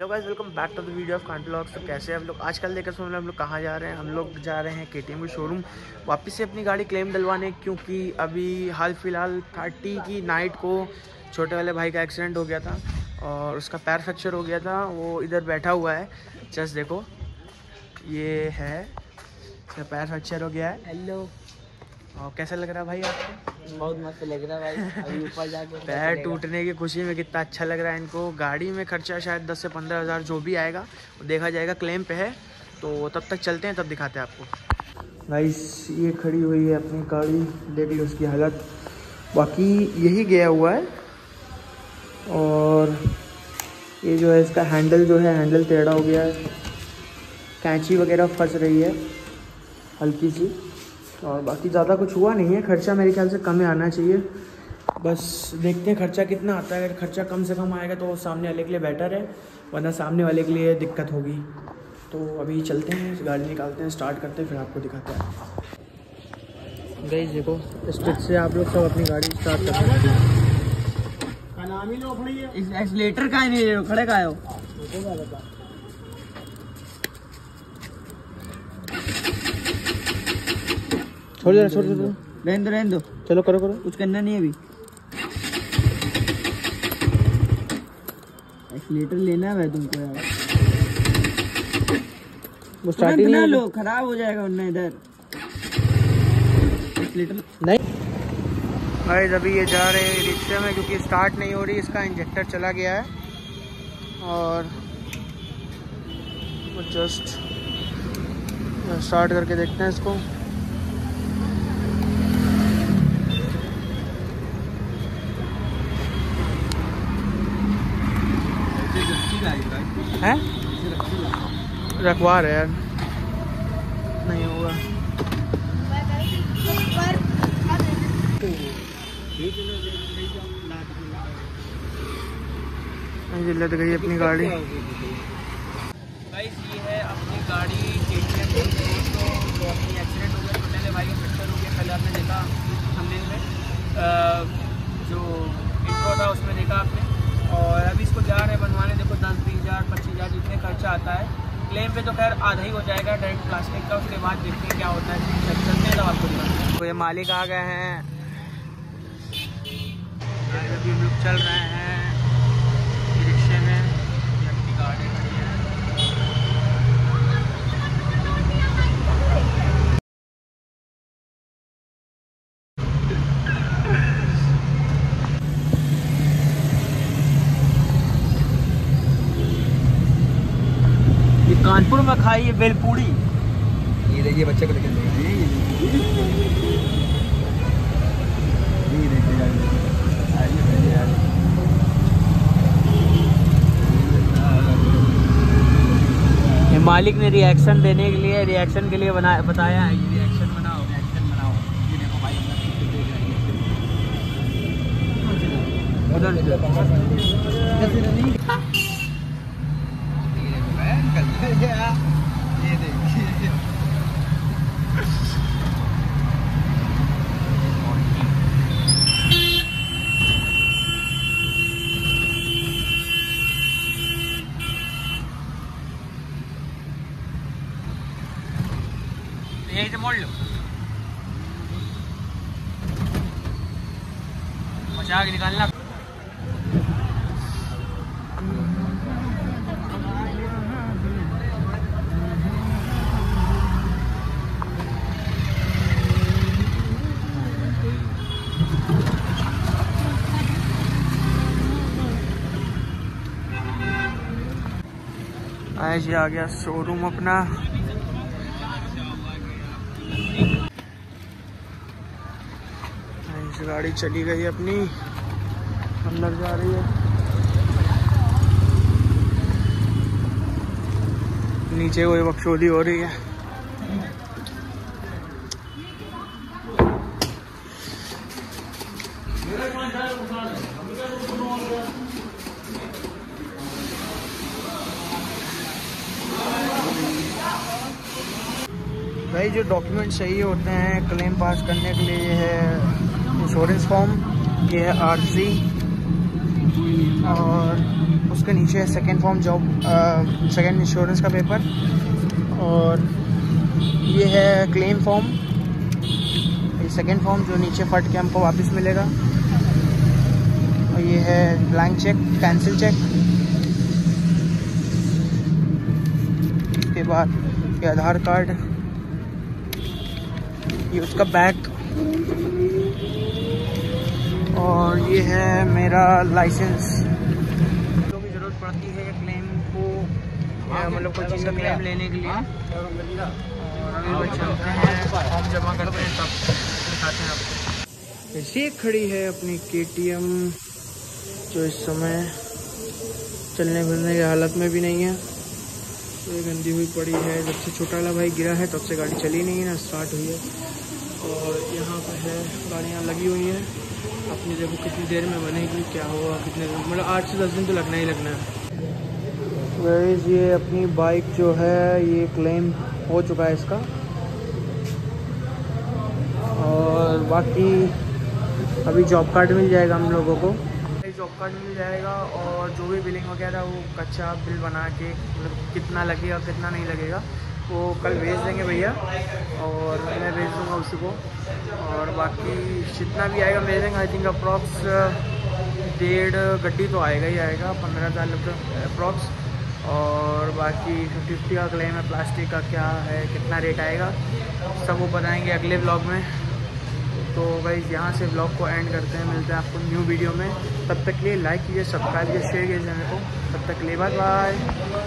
Hello guys, welcome back to the video of कांट vlogs. तो कैसे हैं आप लोग? आजकल देखकर सुन हम लोग कहाँ जा रहे हैं? हम लोग जा रहे हैं KTM के शोरूम वापस से अपनी गाड़ी क्लेम डलवाने, क्योंकि अभी हाल फिलहाल 30 की नाइट को छोटे वाले भाई का एक्सीडेंट हो गया था और उसका पैर फ्रैक्चर हो गया था। वो इधर बैठा हुआ है, जस्ट देखो ये है, इसका पैर फ्रैक्चर हो गया है। हेलो, और कैसा लग रहा है भाई आपको? बहुत मस्त लग रहा है भाई। अभी ऊपर जाके पैर टूटने की खुशी में कितना अच्छा लग रहा है इनको। गाड़ी में खर्चा शायद 10 से 15 हज़ार जो भी आएगा वो देखा जाएगा, क्लेम पे है। तो तब तक चलते हैं, तब दिखाते हैं आपको। गाइस ये खड़ी हुई है अपनी गाड़ी, देख लो उसकी हालत। बाकी यही गया हुआ है और ये जो है इसका हैंडल जो है, हैंडल टेढ़ा हो गया है, कैंची वगैरह फंस रही है हल्की सी। और बाकी ज़्यादा कुछ हुआ नहीं है, खर्चा मेरे ख्याल से कम ही आना चाहिए। बस देखते हैं खर्चा कितना आता है। अगर खर्चा कम से कम आएगा तो सामने वाले के लिए बेटर है, वरना सामने वाले के लिए दिक्कत होगी। तो अभी चलते हैं, गाड़ी निकालते हैं, स्टार्ट करते हैं, फिर आपको दिखाते हैं। गाइस देखो, स्ट्रिक्ट से आप लोग सब अपनी गाड़ी स्टार्ट कर सकते हैं। एक्सीलेटर का नहीं हो, खड़े का हो। छोड़ दो, छोड़ दो, रहने दो। चलो करो करो, कुछ करना नहीं है अभी। एक्सीलेटर लेना है तुमको यार। वो स्टार्टिंग ना लो, खराब हो जाएगा वरना इधर। एक्सीलेटर नहीं। गाइस अभी ये जा रहे हैं रिक्शे में, क्योंकि स्टार्ट नहीं हो रही, इसका इंजेक्टर चला गया है। और जस्ट स्टार्ट करके देखते हैं इसको। हैं? रखवा रहे यार, नहीं होगा। लग गई अपनी गाड़ी। गाइस ये है अपनी गाड़ी KTM जो अपनी एक्सीडेंट हो गया, छोटे वाले भाई का फ्रैक्चर हो गया। पहले आपने देखा थंबनेल में, जो इंट्रो था उसमें देखा आपने। और अभी इसको जा रहे हैं बनवाने। देखो 10, 20 हज़ार, 25 हज़ार जितने खर्चा आता है। क्लेम पे तो खैर आधा ही हो जाएगा डायरेक्ट प्लास्टिक का। उसके बाद देखते हैं क्या होता है, चलते हैं तब आपको दिखाते हैं। तो ये मालिक आ गए हैं, अभी हम लोग चल रहे हैं रिक्शे में। ये अपनी गाड़ी खड़ी है। कानपुर में खाई है बेलपूड़ी। ये देखिए बच्चे को लेकर ये मालिक ने रिएक्शन देने के लिए, रिएक्शन के लिए बताया है। ये रिएक्शन बनाओ, रिएक्शन बनाओ। ये देखो भाई, ये देखिए यही से मोड़ लो, बचा के निकालना। आज आ गया शोरूम अपना। गाड़ी चली गई अपनी, अंदर जा रही है। नीचे कोई बकचोदी हो रही है। भाई जो डॉक्यूमेंट चाहिए होते हैं क्लेम पास करने के लिए, ये है इंश्योरेंस फॉर्म, ये है आरसी, और उसके नीचे है second form job, second insurance का पेपर, और ये है क्लेम फॉर्म, ये सेकेंड फॉर्म जो नीचे फट के हमको वापस मिलेगा, और ये है ब्लैंक चेक, कैंसिल चेक। उसके बाद ये आधार कार्ड, ये उसका बैग, और ये है मेरा लाइसेंस। जो भी ज़रूरत पड़ती है क्लेम को, मतलब कोई चीज़ का क्लेम लेने के लिए। और अभी बच्चे होते हैं फॉर्म जमा करते हैं तब दिखाते हैं आपको। ऐसी खड़ी है अपनी KTM, जो इस समय चलने फिरने की हालत में भी नहीं है, तो ये गंदी हुई पड़ी है। जब से छोटा वाला भाई गिरा है तब से गाड़ी चली नहीं है ना, स्टार्ट हुई है। और यहाँ पर है गाड़ियाँ लगी हुई हैं अपनी, देखो कितनी देर में बनेगी, क्या होगा, कितने दिन, मतलब 8 से 10 दिन तो लगना ही लगना है। वेयर ये अपनी बाइक जो है ये क्लेम हो चुका है इसका, और बाकी अभी जॉब कार्ड मिल जाएगा हम लोगों को, जॉब कार्ड मिल जाएगा। और जो भी बिलिंग वगैरह वो कच्चा बिल बना के, मतलब कितना लगेगा कितना नहीं लगेगा वो कल भेज देंगे भैया, और मैं भेज दूँगा उसी को। और बाकी जितना भी आएगा मेरे आई थिंक अप्रॉक्स 1.5 गड्डी तो आएगा ही आएगा, 15,000 रुपये अप्रॉक्स। और बाकी 50-50 का क्लेम है, प्लास्टिक का क्या है, कितना रेट आएगा, सब वो बताएंगे अगले ब्लॉग में। तो गाइस यहाँ से ब्लॉग को एंड करते हैं, मिलते हैं आपको न्यू वीडियो में। तब तक के लिए लाइक कीजिए, सब्सक्राइब कीजिए, शेयर कीजिए चैनल को। तब तक के लिए बाय बाय।